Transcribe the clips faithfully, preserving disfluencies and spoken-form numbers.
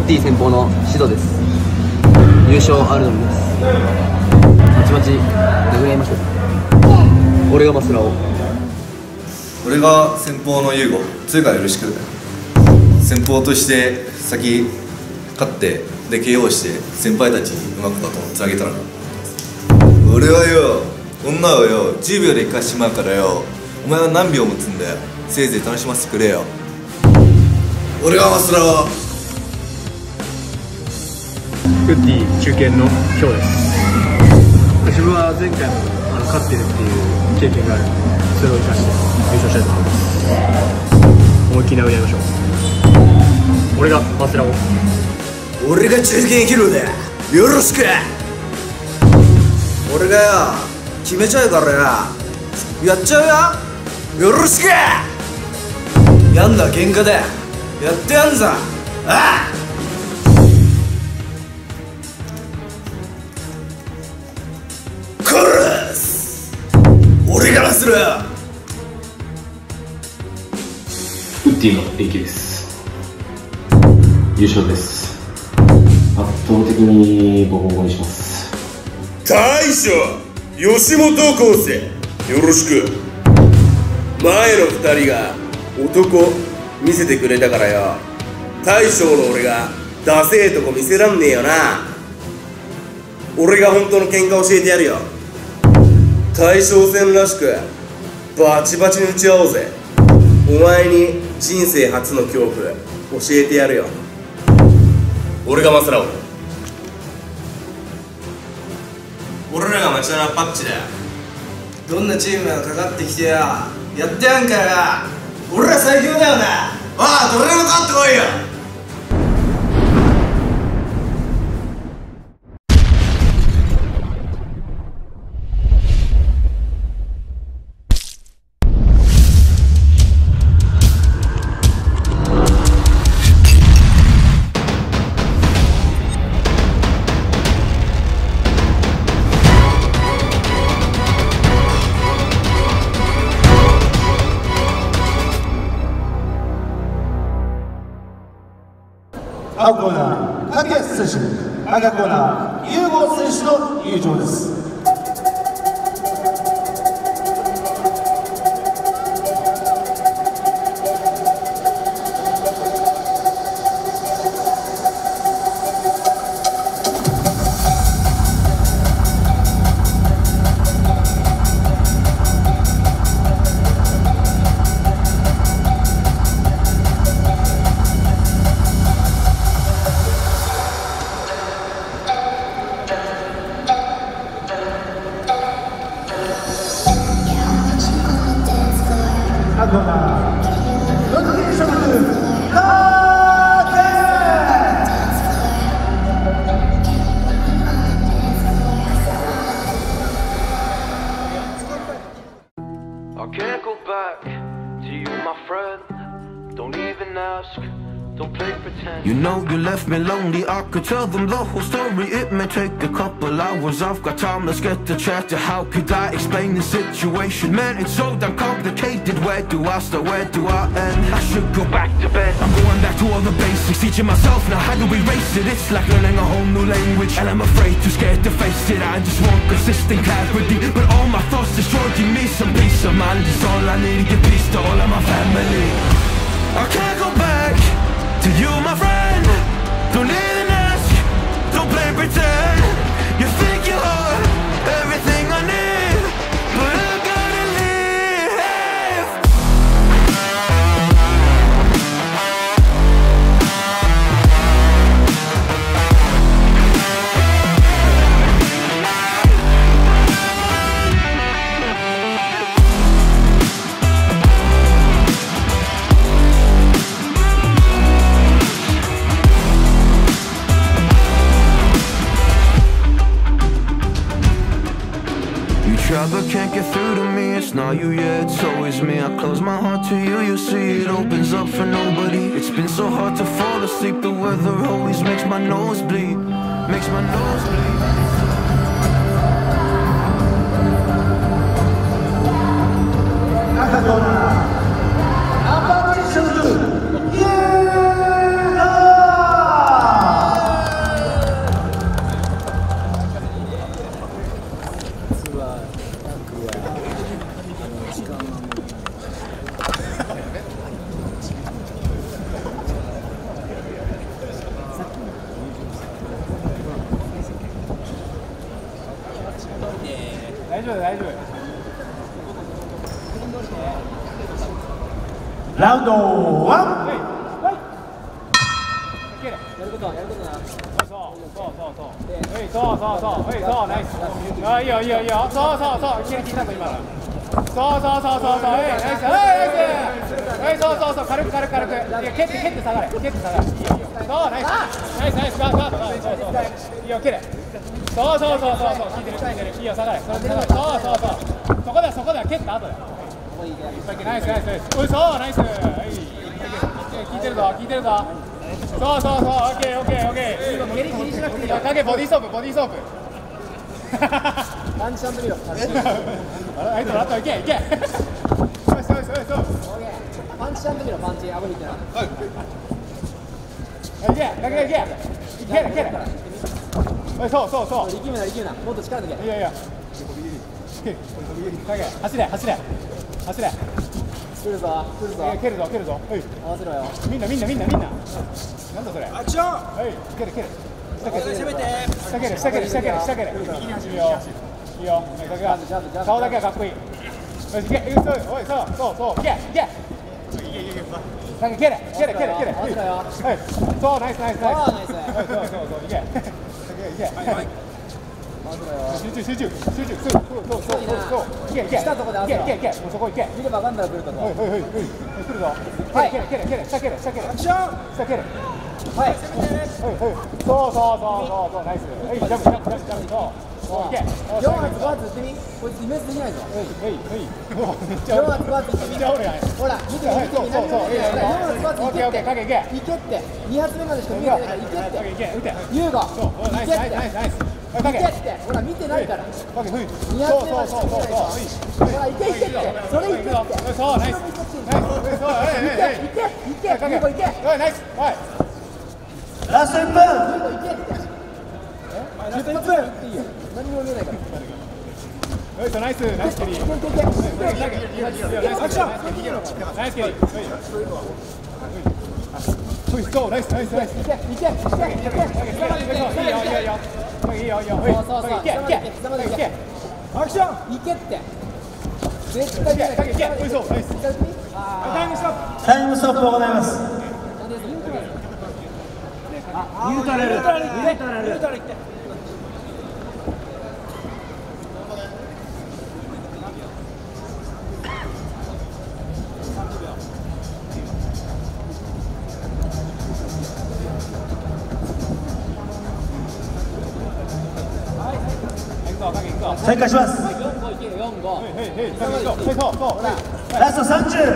ティ先方のシドです。優勝あるのみです。まちまち殴り合いましょう。俺がマスラオ、 俺が先方のユーゴ、つうかよろしく。先方として先勝ってで ケーオー して先輩たちにうまくバトンをつなげたらな。俺はよ、女をよじゅうびょうで行かしまうからよ、お前は何秒もつんだよ。せいぜい楽しませてくれよ。俺はマスラオ。 ウッディ中堅の今日です。自分は前回もあの勝ってるっていう経験があるので、それを生かして優勝したいと思います。思いっきり殴り合いましょう。俺がマスラオ。 俺が中堅ヒーローだ。よろしく。俺がよ決めちゃうからよ、やっちゃうよ。よろしく。やんだ喧嘩だ。やってやんぞ。ああ、俺がする。 ウッディのエイキです。優勝です。圧倒的にボコボコにします。 大将吉本康生、よろしく。前のふたりが男見せてくれたからよ、大将の俺がダセえとこ見せらんねえよな。俺が本当の喧嘩教えてやるよ。大将戦らしくバチバチに打ち合おうぜ。お前に人生初の恐怖教えてやるよ。俺がマスラオ。俺らが町田のパッチだよ。どんなチームがかかってきてよ、やってやんからよ。俺ら最強だよな。ああ、どれでも勝ってこいよ。 青コーナー、影選手、赤コーナー、ユーゴ選手の入場です。赤コーナー、ロッテ所属、 I can't go back to you, my friend. Don't even ask. Don't play pretend. You know you left me lonely. I could tell them the whole story. It may take a couple hours. I've got time. Let's get to chat. How could I explain the situation? Man, it's so damn complicated. Where do I start? Where do I end? I should go back to bed. I'm going back to all the basics, teaching myself now how to erase it. It's like learning a whole new language, and I'm afraid, too scared to face it. I just want consistent clarity, but all my thoughts destroying me. Some peace of mind is all I need to give peace to all of my family. I can't go back to you, my friend. Don't even ask, don't play pretend. You think you are everything I need, but I gotta leave. Try but can't get through to me. It's not you, yeah, it's always me. I close my heart to you, you see it opens up for nobody. It's been so hard to fall asleep. The weather always makes my nose bleed. Makes my nose bleed. はタックルはあの時間はもう大丈夫大丈夫。 ラウンドワン。 やることはやることな。 そうそうそうそう。はいそうそうそう。はいそうナイス。あいいよいいよいいよ。そうそうそう。いきなり聞いたぞ今の。そうそうそうそうそう。はいナイス。はいナイス。はいそうそうそう軽く軽く軽く。いや蹴って蹴って下がれ。蹴って下がれ。いいよいいよ。そうナイス。ナイスナイス。そうそうそうそうそう。いいよ蹴れ。そうそうそうそうそう。聞いてる聞いてる。いいよ下がれ。そうそうそうそう。そこだそこだ蹴った後だよ。ナイスナイスナイス。おいそうナイス。はい。聞いてるぞ聞いてるぞ。そうそうそう、オッケーオッケーオッケー。蹴り気にしなくていいよ。影ボディーソープボディーソープ。 パンチアンド見ろ。 あれあいつらあといけいけ。そうそうそうそう。 パンチアンド見ろパンチ顎引いてな。 いけ影いけいけいけ。そうそうそう。 力むな力むな。もっと力抜け。 いやいや。影走れ走れ走れ。 来るぞ来るぞ。 蹴るぞ蹴るぞ。 合わせろよ。 みんなみんなみんなみんな。なんだそれ。アクション。はい蹴る蹴る。下蹴る下蹴る下蹴る下蹴る下蹴る。いいよいいよ。顔だけはかっこいい。よしいけおいそうそうそういけいけ。なんか蹴れ蹴れ蹴れ蹴れ。はいそうナイスナイスナイス。そうそうそういけいけ。集中集中集中そうそうそうそういけいけいけいけいけもうそこいけ。 見れば分かんだら来ると思う。 はいはいはい来るぞ。はい蹴れ蹴れ蹴れ下蹴れ下蹴れ。アクション下蹴れ。はいはいはいそうそうそうそうそうナイス。はいジャンプジャンプジャンプジャンプそういけ。 よん発ご発打ってみ。こいつディフェンスできないぞ。 はいはいはい。もうめっちゃよん発ご発打ってみ。 めっちゃおるやん。 ほら見て見て見て。よん発ご発いけって。いけってに発目までしか見えてないからいけって。 いけ打て。 ユーゴナイスナイスナイスナイス。 いけってほら見てないから。 そうそうそうそうほらいけいけってそれいけって。 そうナイスナイス。そういけいけいけユーゴいけ。 はいナイスはい。 ラストいっぷん。 ユーゴいけって。じゅっぷんいっていいよ。何も見えないから。 はいナイスナイス蹴り。いけいけいけ。ナイスアクション。ナイス蹴り。そうナイスナイスナイス。 いけいけいけいけ。 いいよいいよいいよ。いいよいいよ。 そうそうそう。いけいけ。膝までいけ。 アクション。 いけって。絶対いけ。 いけいけ。そうナイス。タイムストップ。 タイムストップを行います。 ニュートラルニュートラルニュートラルニュートラルいって。 再開します。ラストさんじゅう。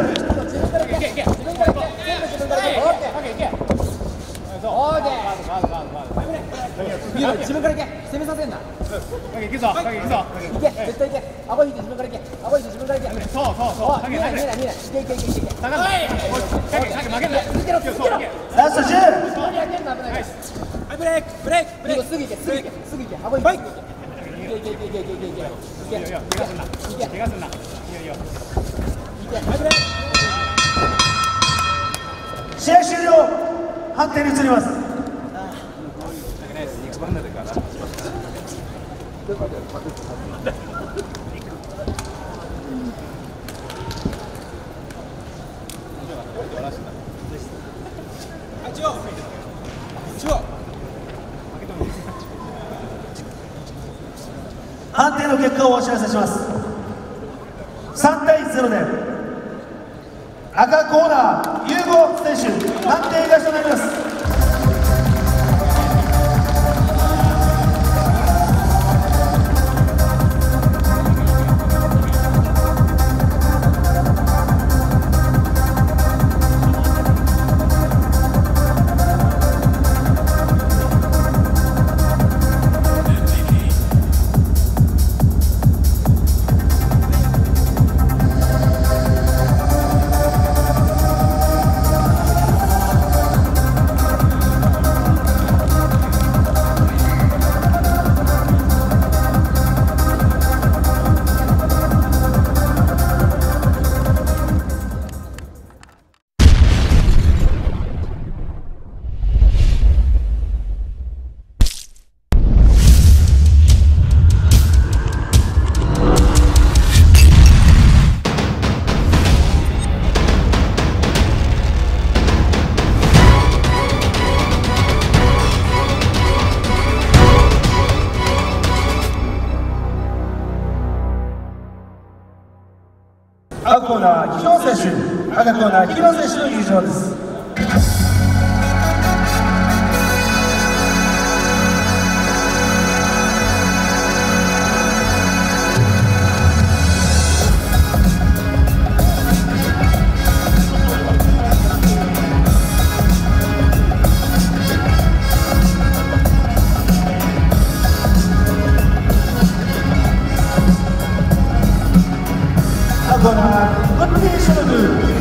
自分からいけ。攻めさせんな。 いけぞいけぞ。 いけ絶対いけ。顎引いて自分からいけ。顎引いて自分からいけ。 そうそうそう。 見えない見えない見えない。いけいけいけいけ。 下がんな。負ける。 続けろ続けろ。 ラストじゅう。 はいブレイクブレイクブレイク。すぐいけすぐいけすぐいけ。顎引いて。いけいけいけいけいけいけいけ。いけ。 怪我すんな。怪我すんな。いいよいいよ。 いけ。はいブレイク。 試合終了。判定に移ります。判定の結果をお知らせします。さんたいゼロで赤コーナーユーゴ選手判定勝ちとなります。 青コーナー、木野選手、赤コーナー、木野選手の入場です。青コーナー、コンビネーションルー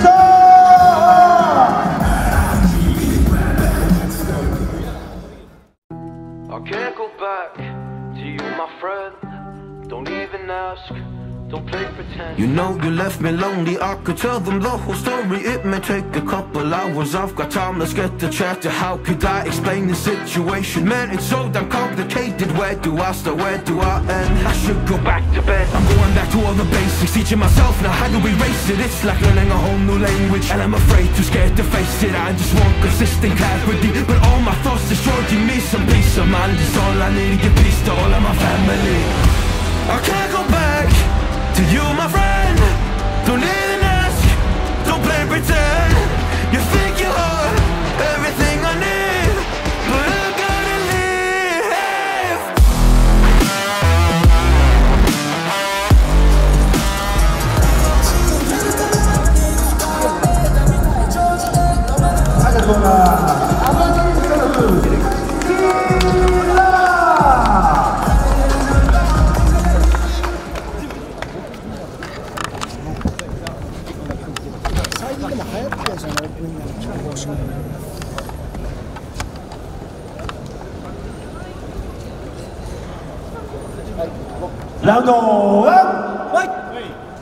I can't go back to you, my friend. Don't even ask, don't play pretend. You know you left me lonely, I could tell them the whole story. It may take a couple hours, I've got time, let's get to chat. How could I explain the situation? Man, it's so damn complicated. Where do I start, where do I end? I should go back to bed, I'm going back to all the basics. Teaching myself now how to erase it. It's like learning a whole new language, and I'm afraid, too scared to face it. I just want consistent clarity, but all my thoughts destroying me. Some peace of mind is all I need to give peace to all of my family. I can't go back to you, my friend. Don't even ask, don't play pretend. You think you are everything I need, but I gotta leave. 赤コーナー、アマチュアクルーラウンドワン、ファイト。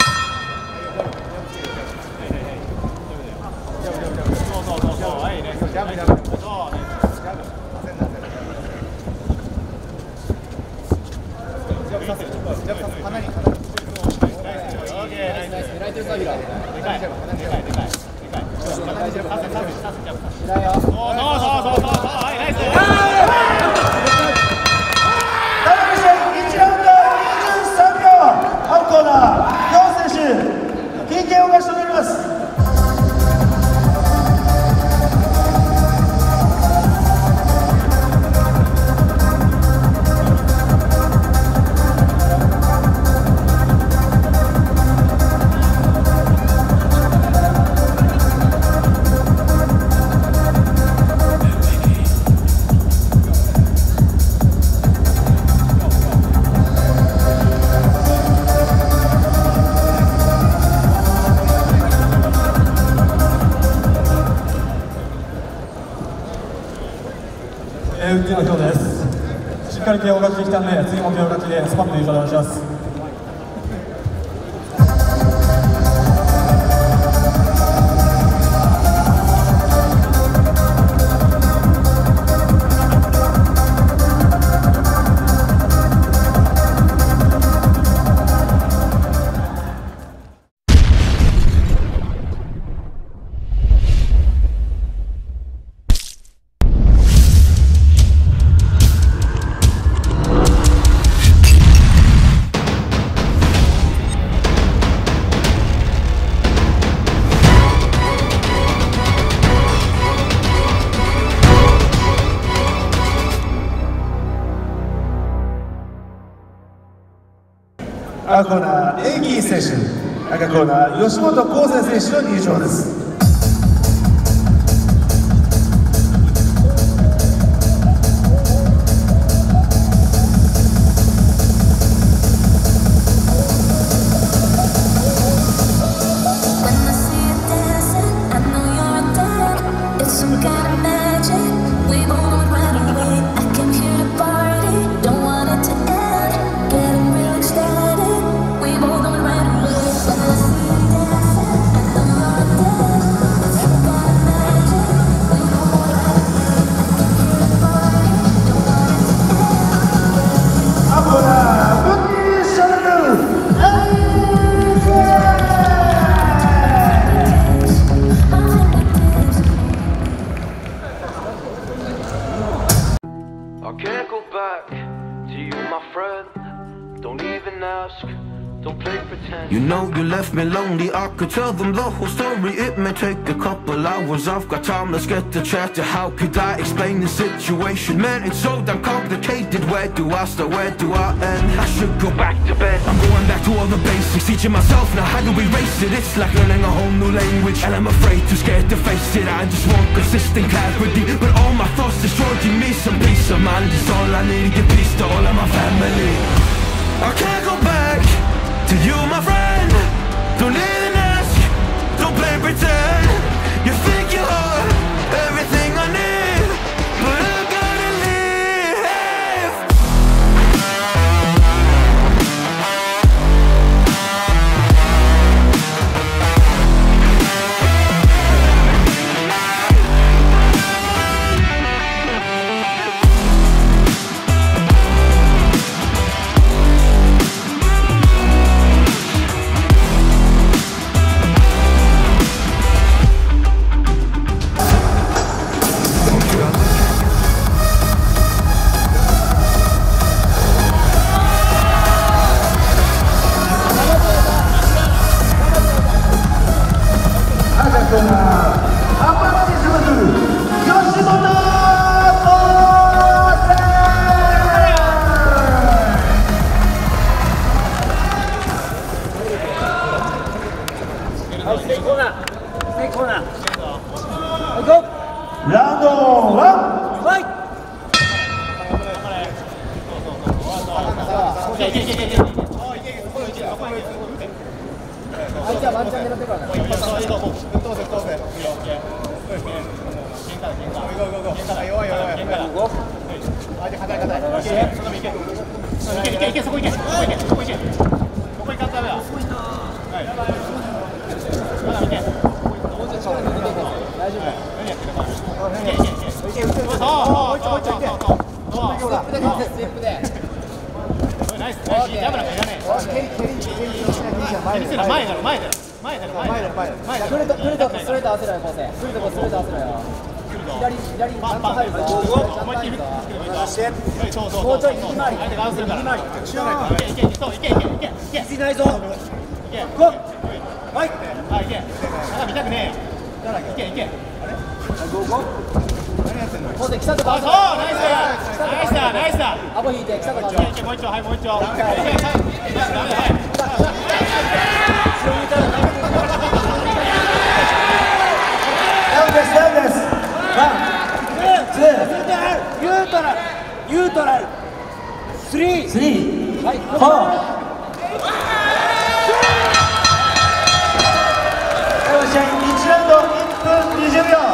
ウッディの表です。しっかり ケーオー 勝ちできたんで、次も ケーオー 勝ちでスパッと優勝でお願いします。 赤コーナー、エイキー選手、赤コーナー、吉本浩生選手の入場です。 We're don't play pretend. You know you left me lonely, I could tell them the whole story. It may take a couple hours, I've got time, let's get to chat. How could I explain the situation? Man, it's so damn complicated. Where do I start, where do I end? I should go back to bed, I'm going back to all the basics. Teaching myself now how to erase it. It's like learning a whole new language, and I'm afraid, too scared to face it. I just want consistent clarity, but all my thoughts destroying me. Some peace of mind is all I need to give peace to all of my family. I can't go back to you, my friend. Don't even ask, don't play pretend. You think you are everything I need, but I gotta leave. ラウンドワン、 ファイト。相手はワンチャン狙ってからユートラルスリー、スリー、はい、フォー。 試合いちラウンドいっぷんにじゅうびょう。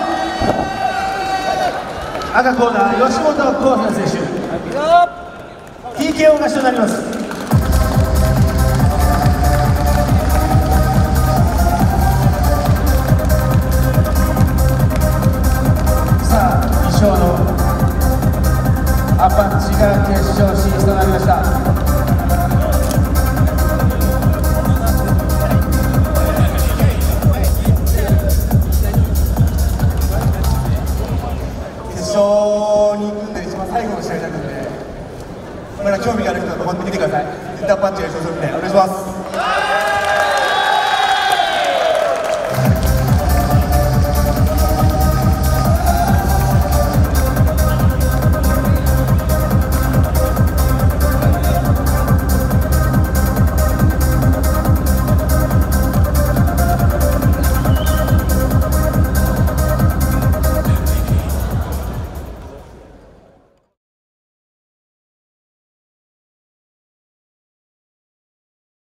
赤コーナー吉本興業選手 ティーケーオー 勝ちとなります。さあ、に勝のアパッチが決勝進出となりました。決勝に行くんで一番最後の試合になるんで、まだ興味がある人はここに見てください。絶対アパッチが優勝するんでお願いします。